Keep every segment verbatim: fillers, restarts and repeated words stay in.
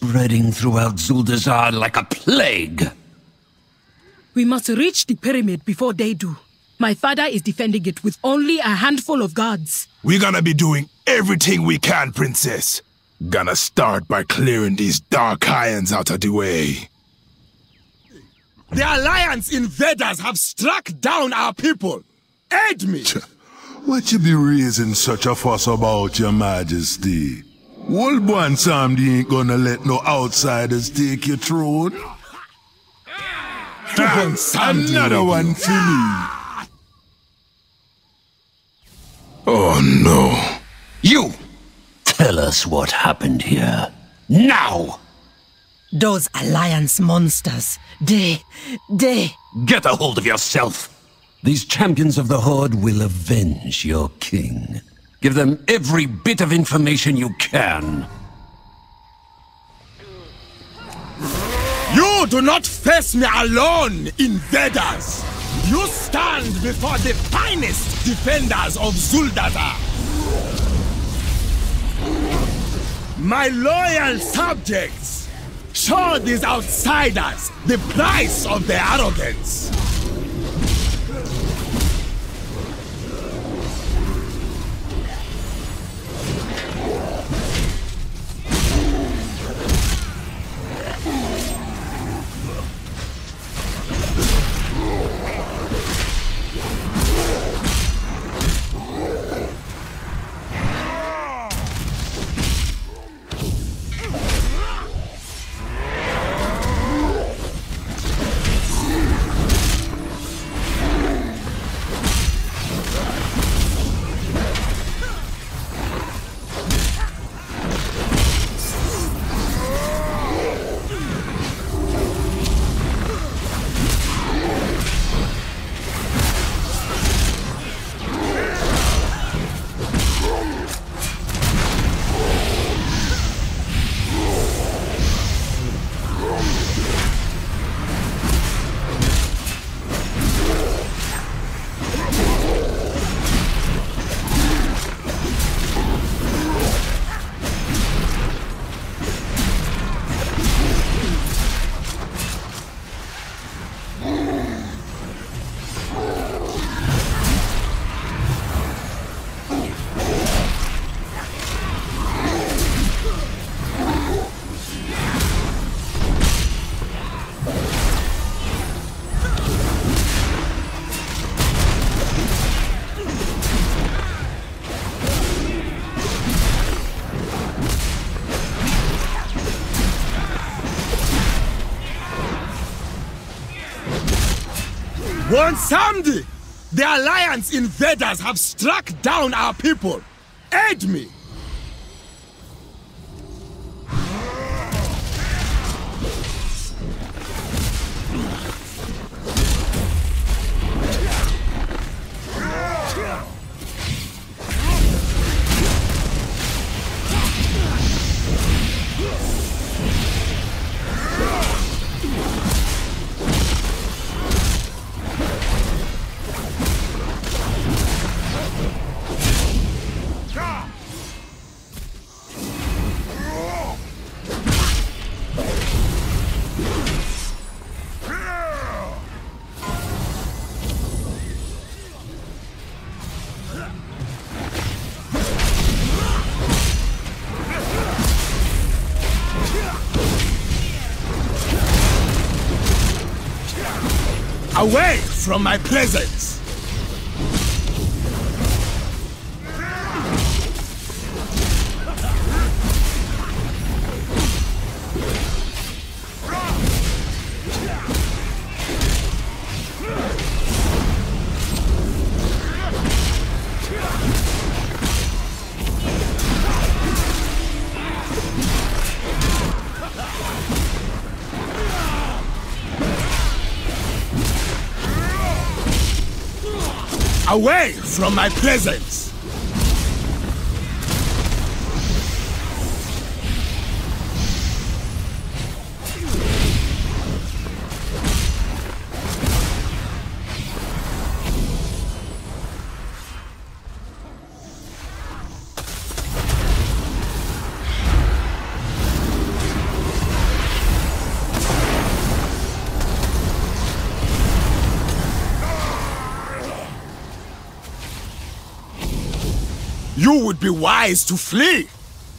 spreading throughout Zuldazar like a plague. We must reach the pyramid before they do. My father is defending it with only a handful of guards. We're gonna be doing everything we can, Princess. Gonna start by clearing these Darkayans out of the way. The Alliance invaders have struck down our people. Aid me! What you be raising such a fuss about, Your Majesty? Old Bon Samdi ain't gonna let no outsiders take your throne. Another one for me. Oh no. You! Tell us what happened here. Now! Those Alliance monsters, they... they... Get a hold of yourself! These champions of the Horde will avenge your king. Give them every bit of information you can. You do not face me alone, invaders! You stand before the finest defenders of Zuldazar! My loyal subjects, show these outsiders the price of their arrogance! Bon Samdi! The Alliance invaders have struck down our people! Aid me! Away from my presence! Away from my presence! You would be wise to flee.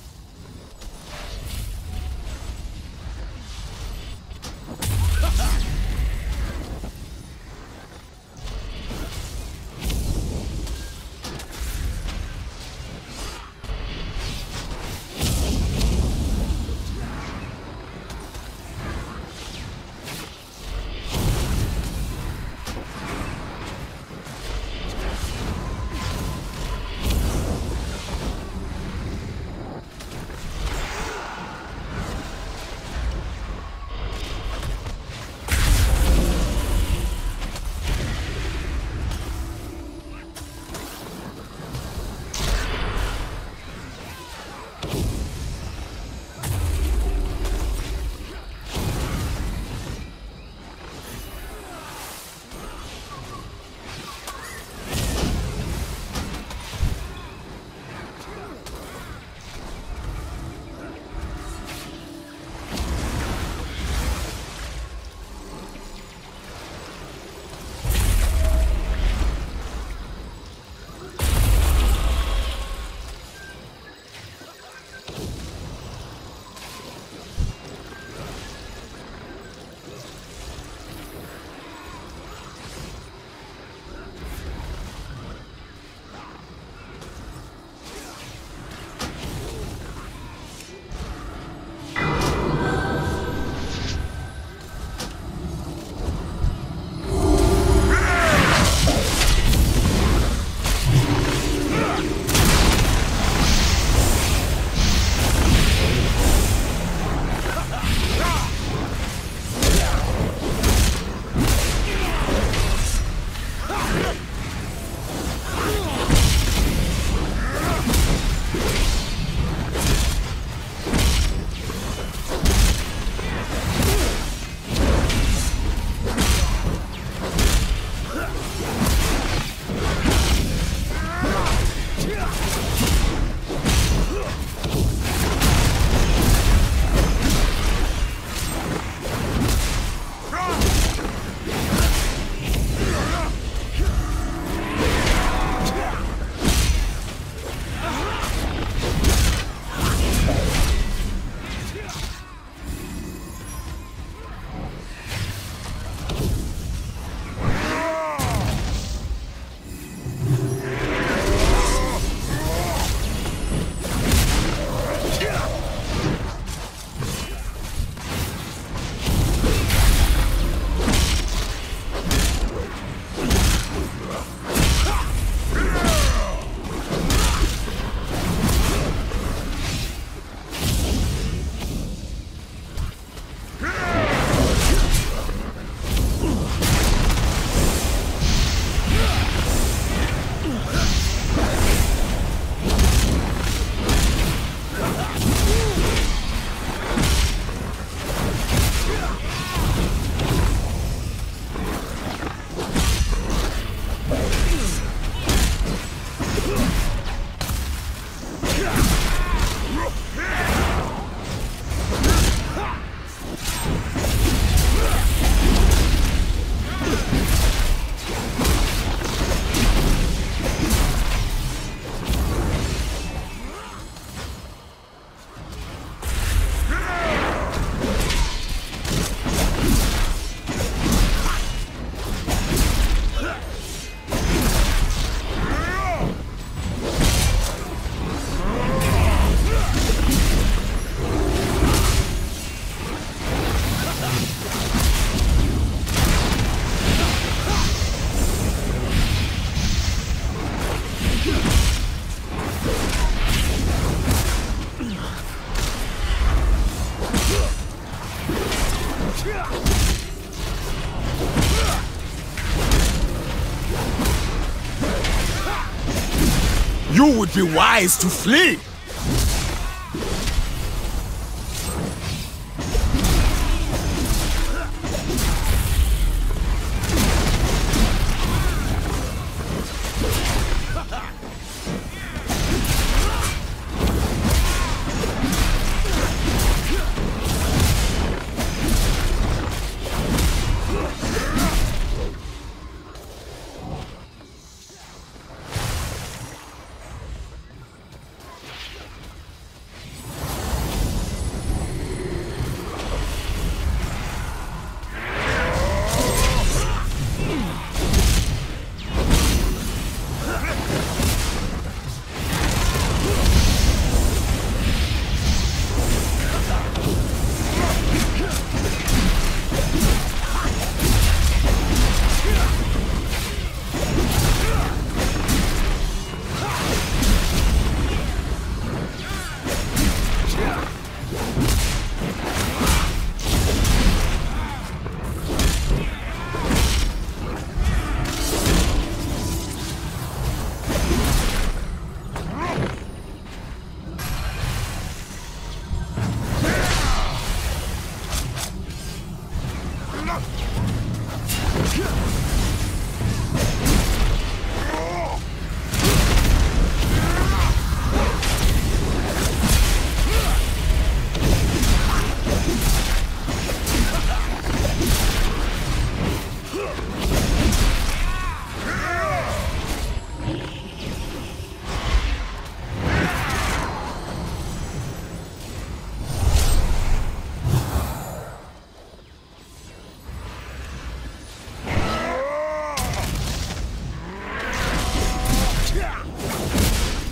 You would be wise to flee.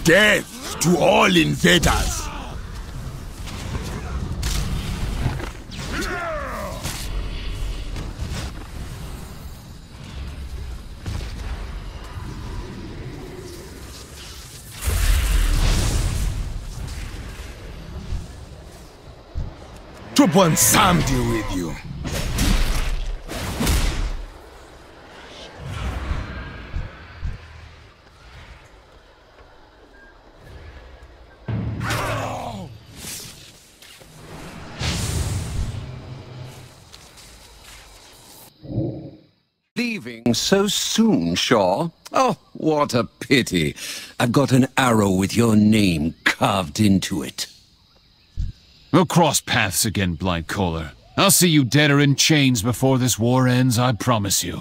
Death to all invaders! Tupan Sam deal with you. Leaving so soon, Shaw? Oh, what a pity. I've got an arrow with your name carved into it. We'll cross paths again, Blightcaller. I'll see you dead or in chains before this war ends, I promise you.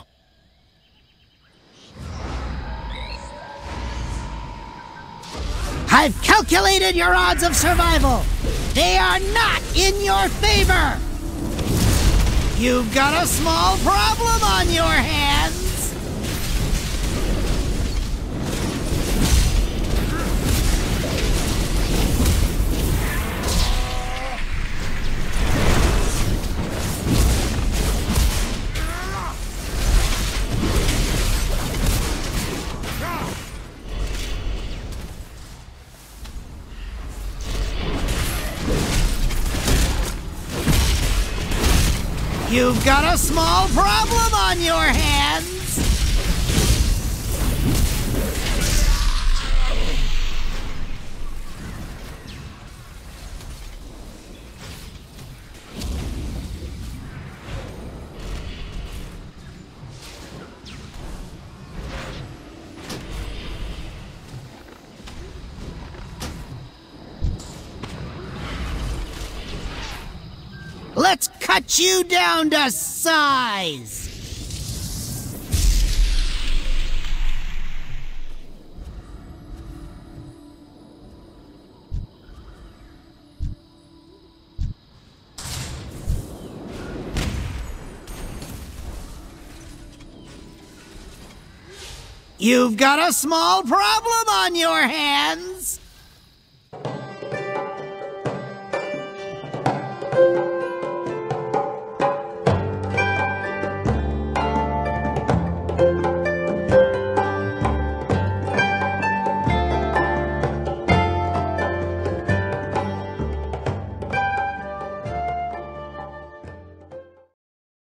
I've calculated your odds of survival. They are not in your favor. You've got a small problem on your hands. You've got a small problem on your hands! Let's cut you down to size! You've got a small problem on your hands!